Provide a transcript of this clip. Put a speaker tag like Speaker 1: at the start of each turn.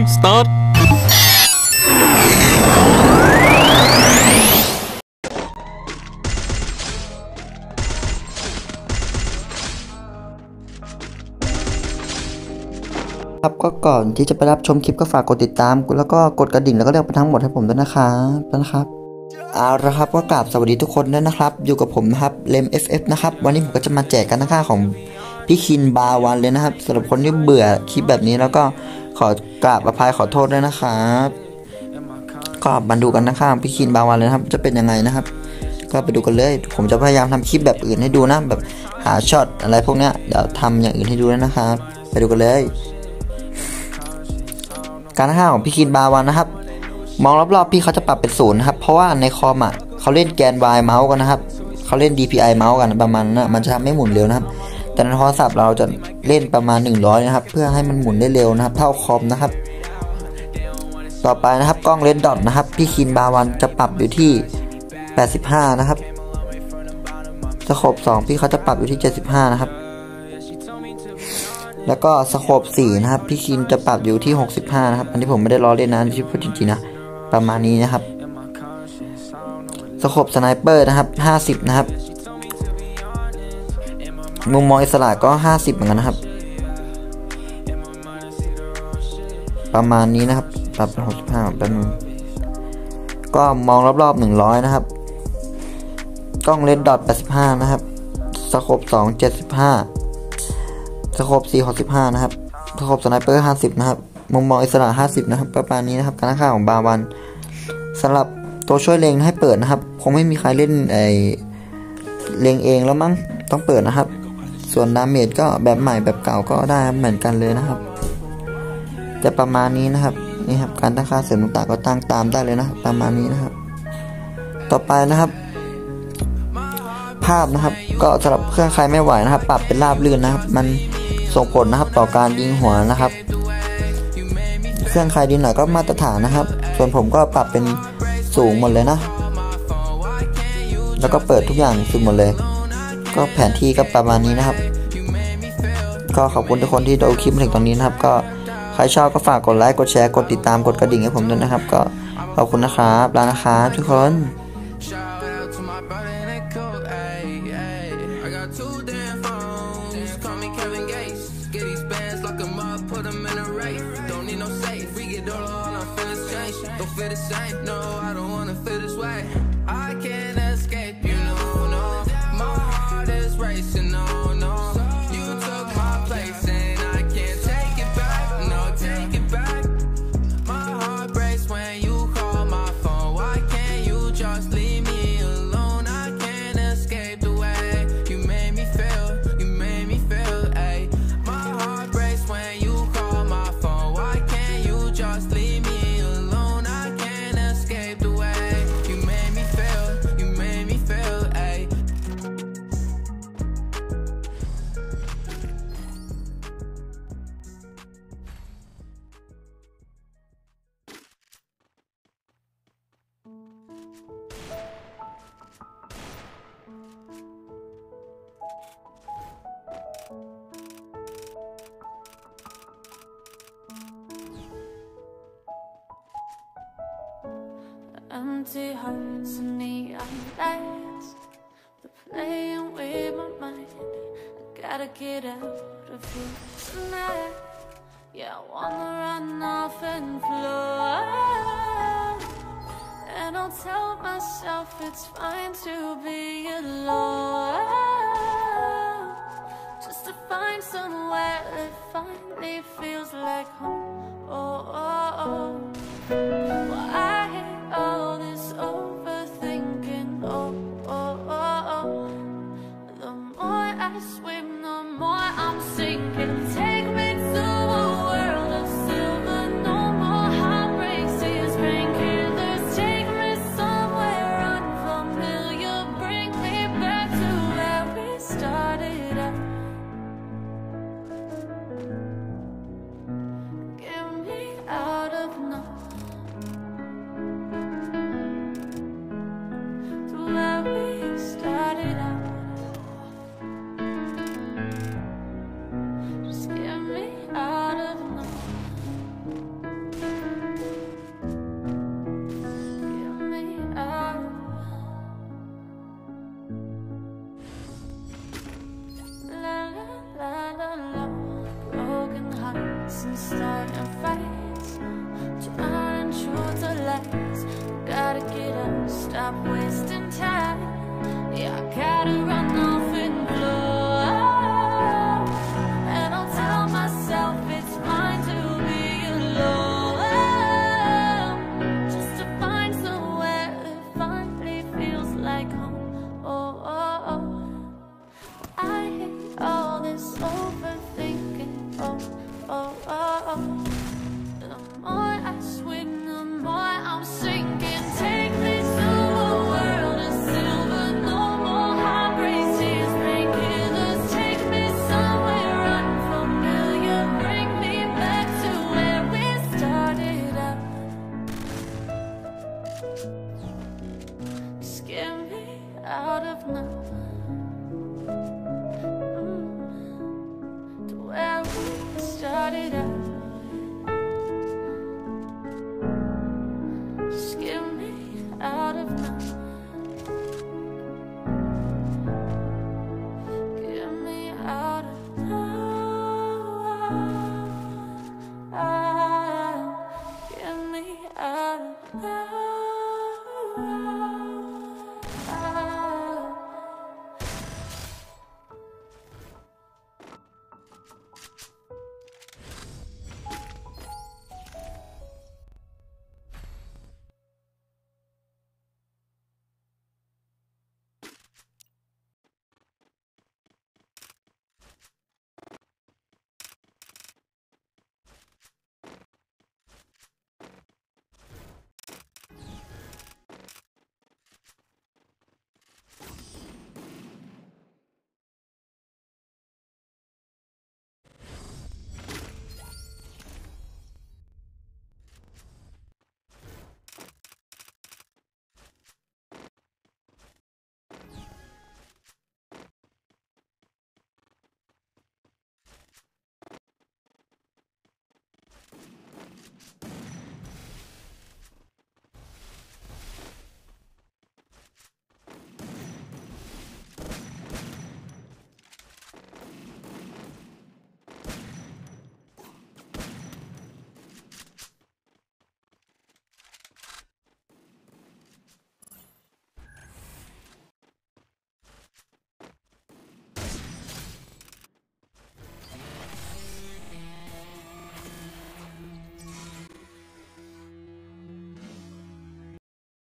Speaker 1: สตาร์ท
Speaker 2: ครับก็ก่อนที่จะไปรับชมคลิปก็ฝากกดติดตามแล้วก็กดกระดิ่งแล้วก็เรียกไปทั้งหมดให้ผมด้วยนะครับเอาละครับก็กราบสวัสดีทุกคนด้วยนะครับอยู่กับผมนะครับเลม FF นะครับวันนี้ผมก็จะมาแจกกันค่าของพี่คินบาวันเลยนะครับสำหรับคนที่เบื่อคลิปแบบนี้แล้วก็ขอกราบอภัยขอโทษด้วยนะครับก็มาดูกันค่าพี่คินบาวันเลยนะครับจะเป็นยังไงนะครับก็ไปดูกันเลยผมจะพยายามทำคลิปแบบอื่นให้ดูนะแบบหาช็อตอะไรพวกเนี้ยเดี๋ยวทำอย่างอื่นให้ดูนะครับไปดูกันเลยการค่าของพี่คินบาวันนะครับมองรอบๆพี่เขาจะปรับเป็น0นะครับเพราะว่าในคอมอ่ะเขาเล่นแกน Y เมาส์กันนะครับเขาเล่น DPI เมาส์กันประมาณนั้นมันจะทำให้หมุนเร็วนะครับแต่ในโทรศัพท์เราจะเล่นประมาณ100นะครับเพื่อให้มันหมุนได้เร็วนะครับเท่าคอมนะครับต่อไปนะครับกล้องเลนส์ดอทนะครับพี่คินบาวันจะปรับอยู่ที่85นะครับสโคป2พี่เขาจะปรับอยู่ที่75นะครับแล้วก็สโคป4นะครับพี่คินจะปรับอยู่ที่65นะครับอันนี้ผมไม่ได้ล้อเล่นนะที่พูดจริงๆนะประมาณนี้นะครับสโคปสไนเปอร์นะครับ50นะครับมุมมองอิสระก็50เหมือนกันนะครับประมาณนี้นะครับปรับเป็น65เป็นก็มองรอบๆ100นะครับกล้องเลนส์ดอท85นะครับสโคป2 75สโคป4 65นะครับสโคปสไนเปอร์50นะครับมุมมองอิสระ50นะครับประมาณนี้นะครับการค่าของบาวันสำหรับตัวช่วยเล็งให้เปิดนะครับคงไม่มีใครเล่นเล็งเองแล้วมั้งต้องเปิดนะครับส่วนดาเมจก็แบบใหม่แบบเก่าก็ได้เหมือนกันเลยนะครับจะประมาณนี้นะครับนี่ครับการตั้งค่าเสริมต่างๆก็ตั้งตามได้เลยนะประมาณนี้นะครับต่อไปนะครับภาพนะครับก็สำหรับเครื่องใครไม่ไหวนะครับปรับเป็นราบลื่นนะครับมันส่งผลนะครับต่อการยิงหัวนะครับเครื่องใครดีหน่อยก็มาตรฐานนะครับส่วนผมก็ปรับเป็นสูงหมดเลยนะแล้วก็เปิดทุกอย่างสุดหมดเลยก็แผนที่ก็ประมาณนี้นะครับก็ขอบคุณทุกคนที่ดูคลิปมาถึงตรงนี้นะครับก็ใครชอบก็ฝากกดไลค์กดแชร์กดติดตามกดกระดิ่งให้ผมด้วยนะครับก็ขอบคุณนะครับลานะครับทุกคน
Speaker 3: Don't feel the same, no, I don't wanna feel this way. I can't escape, you know, no. My heart is racing, no, no. You took my place and I can't take it back, no, take it back. My heart breaks when you call my phone. Why can't you just leave me alone? I can't escape the way you made me feel, ayy. My heart breaks when you call my phone. Why can't you just leave me Empty hearts and neon lights, they're playing with my mind. I gotta get out of here tonight. Yeah, I wanna run off and fly. And I'll tell myself it's fine to be alone, just to find somewhere that finally feels like home. Oh, oh, oh. Well, I hate all this overthinking. Oh, oh, oh, oh. The more I swim, the more I'm sinking. Take me to a world of silver. No more heartbreaks, tears, painkillers. Take me somewhere unfamiliar. Bring me back to where we started out.
Speaker 1: stop wasting time. Yeah, I gotta run off and blow. And I'll tell myself it's fine to be alone, just to find somewhere that finally feels like home. Oh, oh, oh. I hate all this overthinking. Oh, oh, oh, oh. The more I swing, the more I'm sinking. Take me to a world of silver, no more heartbreaks, tears, painkillers. Take me somewhere unfamiliar, bring me back to where we started out. Scare me out of now, to where we started out. Just get me out of now. Get me out of now. Get me out of now.